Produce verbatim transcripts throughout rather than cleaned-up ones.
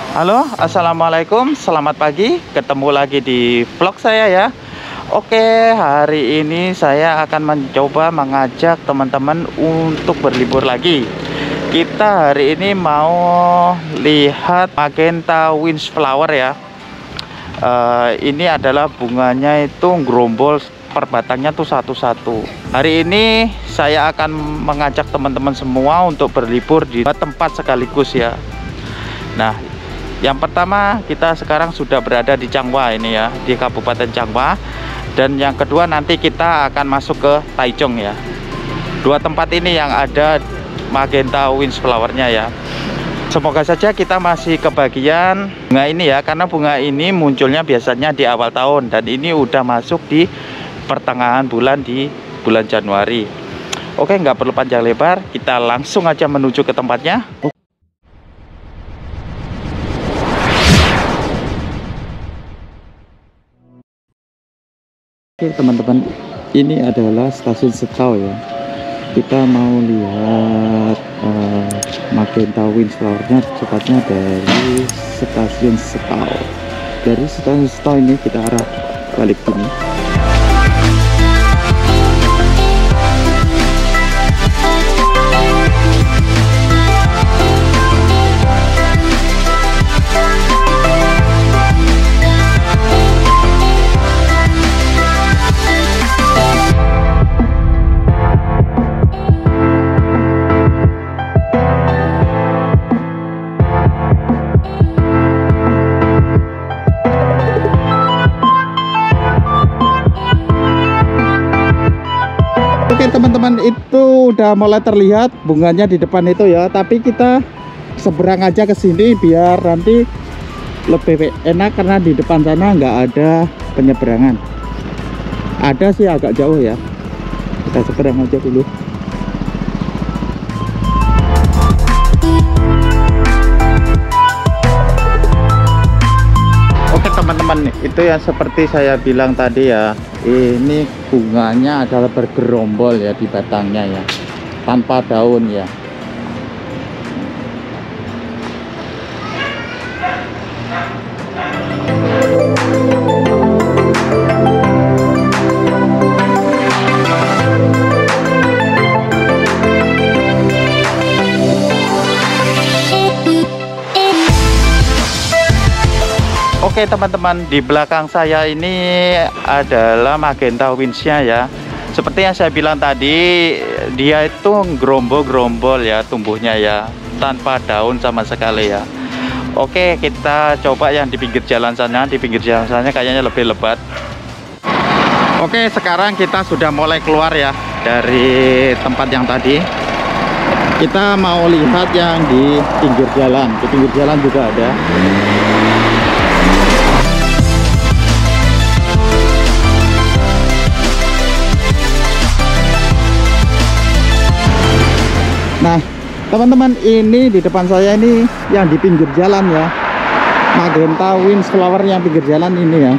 Halo, assalamualaikum, selamat pagi. Ketemu lagi di vlog saya ya. Oke, hari ini saya akan mencoba mengajak teman-teman untuk berlibur lagi. Kita hari ini mau lihat Magenta Windflower ya. Uh, ini adalah bunganya itu gerombol, per batangnya tuh satu-satu. Hari ini saya akan mengajak teman-teman semua untuk berlibur di dua tempat sekaligus ya. Nah, yang pertama kita sekarang sudah berada di Changhua ini ya, di Kabupaten Changhua. Dan yang kedua nanti kita akan masuk ke Taichung ya. Dua tempat ini yang ada Magenta Windflower-nya ya. Semoga saja kita masih kebagian bunga ini ya, karena bunga ini munculnya biasanya di awal tahun dan ini udah masuk di pertengahan bulan di bulan Januari. Oke, nggak perlu panjang lebar, kita langsung aja menuju ke tempatnya. Oke teman-teman, ini adalah stasiun Sekau ya. Kita mau lihat uh, Magenta Windflower-nya tepatnya dari stasiun Sekau. Dari stasiun Sekau ini kita arah balik sini. Oke teman-teman, itu udah mulai terlihat bunganya di depan itu ya, tapi kita seberang aja ke sini biar nanti lebih enak karena di depan sana nggak ada penyeberangan. Ada sih agak jauh ya, kita seberang aja dulu. Oke teman-teman, itu yang seperti saya bilang tadi ya, ini bunganya adalah bergerombol ya di batangnya ya, tanpa daun ya. Oke teman-teman, di belakang saya ini adalah Magenta Winds-nya ya. Seperti yang saya bilang tadi, dia itu gerombol-gerombol ya tumbuhnya ya, tanpa daun sama sekali ya. Oke, kita coba yang di pinggir jalan sana. Di pinggir jalan sana kayaknya lebih lebat. Oke, sekarang kita sudah mulai keluar ya dari tempat yang tadi. Kita mau lihat yang di pinggir jalan. Di pinggir jalan juga ada. Nah teman-teman, ini di depan saya ini yang di pinggir jalan ya, Magenta Windflower yang pinggir jalan ini ya.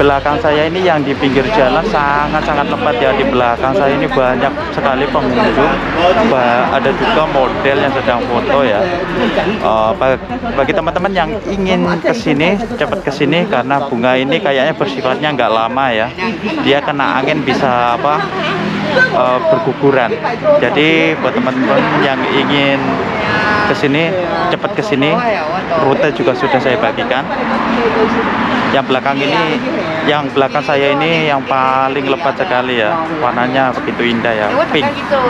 belakang saya ini yang di pinggir jalan sangat-sangat lebat ya. Di belakang saya ini banyak sekali pengunjung, ada juga model yang sedang foto ya. Uh, bagi teman-teman yang ingin kesini, cepat kesini karena bunga ini kayaknya bersifatnya nggak lama ya. Dia kena angin bisa apa uh, berguguran. Jadi buat teman-teman yang ingin kesini, cepat kesini, rute juga sudah saya bagikan. Yang belakang ini, yang belakang saya ini yang paling lebat sekali ya, warnanya begitu indah ya, pink.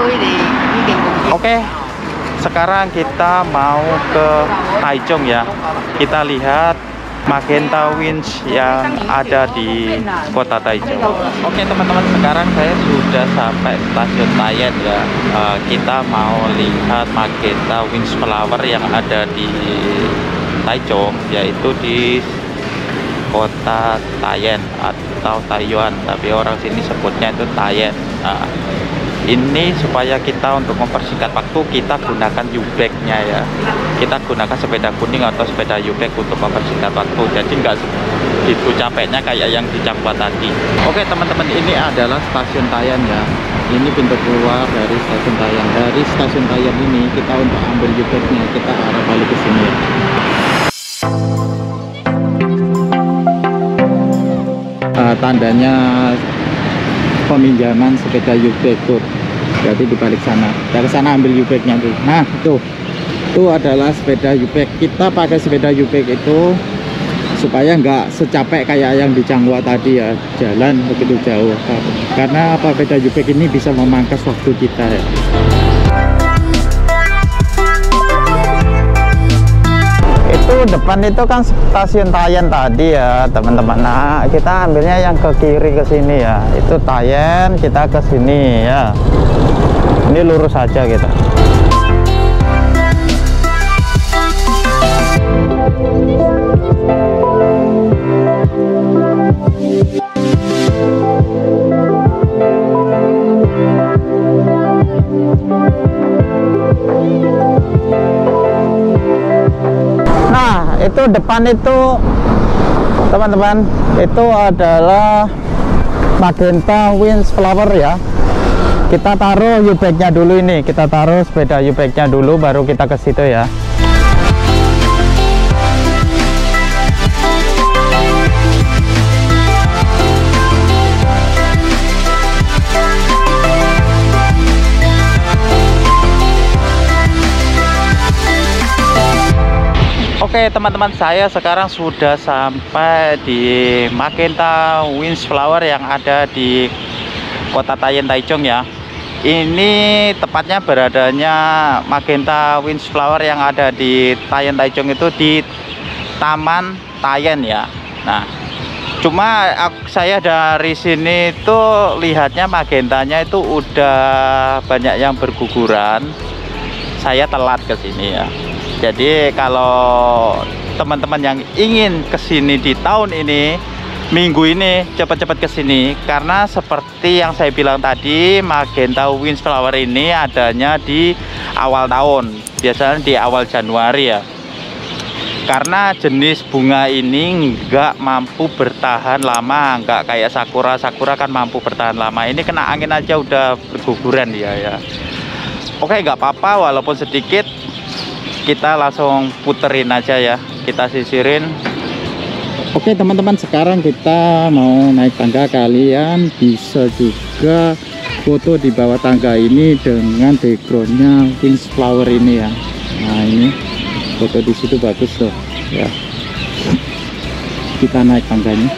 Oke, sekarang kita mau ke Taichung ya. Kita lihat Magenta Winds yang ada di kota Taichung. Oke teman-teman, sekarang saya sudah sampai stasiun Tayen ya. Uh, kita mau lihat Magenta Winds Flower yang ada di Taichung, yaitu di kota Tayen atau Taiyuan, tapi orang sini sebutnya itu Tayen. Nah, ini supaya kita untuk mempersingkat waktu, kita gunakan U-Bike-nya ya. Kita gunakan sepeda kuning atau sepeda U-Bike untuk mempersingkat waktu, jadi nggak begitu capeknya kayak yang di Changhua tadi. Oke teman-teman, ini adalah stasiun Tayen ya. Ini pintu keluar dari stasiun Tayen. Dari stasiun Tayen ini kita untuk ambil U-Bike-nya, kita arah balik ke sini ya. Uh, tandanya peminjaman sepeda U-Bike tuh, jadi di balik sana. Dari sana ambil U-Bike-nya tuh. Nah, tuh. Itu adalah sepeda U-Bike. Kita pakai sepeda U-Bike itu supaya nggak secapek kayak yang di Changhua tadi ya, jalan begitu jauh. Karena apa, sepeda U-Bike ini bisa memangkas waktu kita ya. Itu depan itu kan stasiun Tayen tadi ya teman-teman. Nah, kita ambilnya yang ke kiri ke sini ya. Itu Tayen, kita ke sini ya. Ini lurus saja kita. Nah, itu depan itu teman-teman, itu adalah Magenta Winds Flower ya. Kita taruh U-Bike-nya dulu ini, kita taruh sepeda U-Bike-nya dulu, baru kita ke situ ya. Oke teman-teman, saya sekarang sudah sampai di Magenta Winds Flower yang ada di kota Tayen Taichung ya. Ini tepatnya beradanya Magenta Winds Flower yang ada di Tayen Taichung itu di Taman Tayen ya. Nah, cuma aku, saya dari sini tuh lihatnya magentanya itu udah banyak yang berguguran. Saya telat ke sini ya. Jadi kalau teman-teman yang ingin kesini di tahun ini, minggu ini cepat-cepat kesini, karena seperti yang saya bilang tadi, Magenta Winds Flower ini adanya di awal tahun, biasanya di awal Januari ya. Karena jenis bunga ini nggak mampu bertahan lama, nggak kayak sakura. Sakura kan mampu bertahan lama. Ini kena angin aja udah berguguran dia ya. Oke, nggak apa-apa, walaupun sedikit. Kita langsung puterin aja ya, kita sisirin. Oke teman-teman, sekarang kita mau naik tangga. Kalian bisa juga foto di bawah tangga ini dengan backgroundnya Winds Flower ini ya. Nah ini foto di situ bagus loh ya. Kita naik tangganya.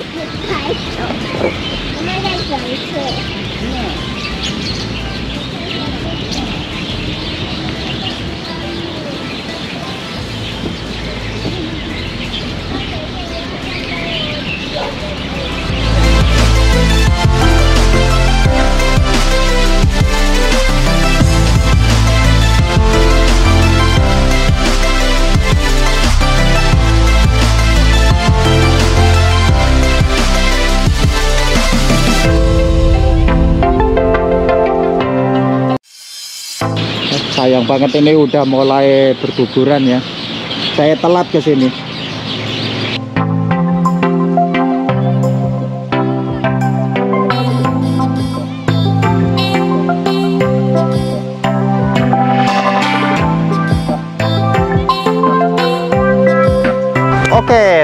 Sayang banget ini udah mulai berguguran ya. Saya telat ke sini.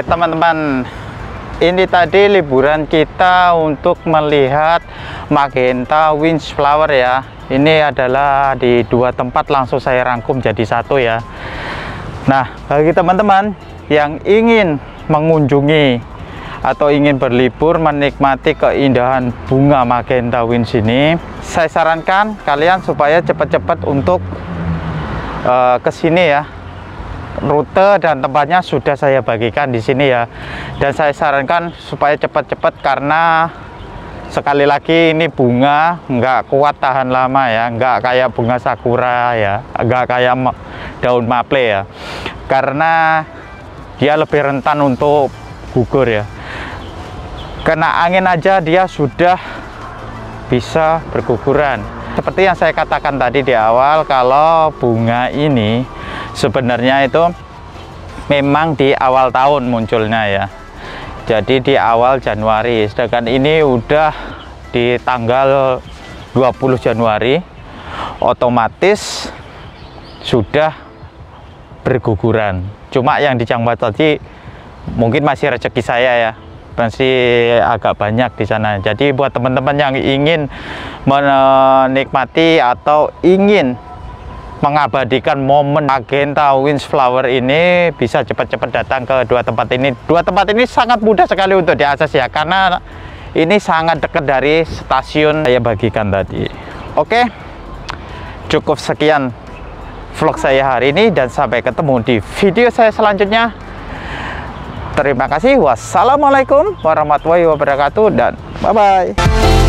teman-teman, ini tadi liburan kita untuk melihat Magenta Windflower ya. Ini adalah di dua tempat, langsung saya rangkum jadi satu ya. Nah, bagi teman-teman yang ingin mengunjungi atau ingin berlibur menikmati keindahan bunga Magenta Wind ini, saya sarankan kalian supaya cepat-cepat untuk uh, ke sini ya. Rute dan tempatnya sudah saya bagikan di sini ya, dan saya sarankan supaya cepat-cepat karena sekali lagi ini bunga nggak kuat tahan lama ya, nggak kayak bunga sakura ya, nggak kayak daun maple ya, karena dia lebih rentan untuk gugur ya. Kena angin aja dia sudah bisa berguguran. Seperti yang saya katakan tadi di awal, kalau bunga ini sebenarnya itu memang di awal tahun munculnya ya. Jadi di awal Januari, sedangkan ini udah di tanggal dua puluh Januari, otomatis sudah berguguran. Cuma yang di Cangbat tadi mungkin masih rezeki saya ya, masih agak banyak di sana. Jadi buat teman-teman yang ingin menikmati atau ingin mengabadikan momen Magenta Windflower ini, bisa cepat-cepat datang ke dua tempat ini. Dua tempat ini sangat mudah sekali untuk diakses ya, karena ini sangat dekat dari stasiun saya bagikan tadi. Oke, cukup sekian vlog saya hari ini, dan sampai ketemu di video saya selanjutnya. Terima kasih. Wassalamualaikum warahmatullahi wabarakatuh, dan bye-bye.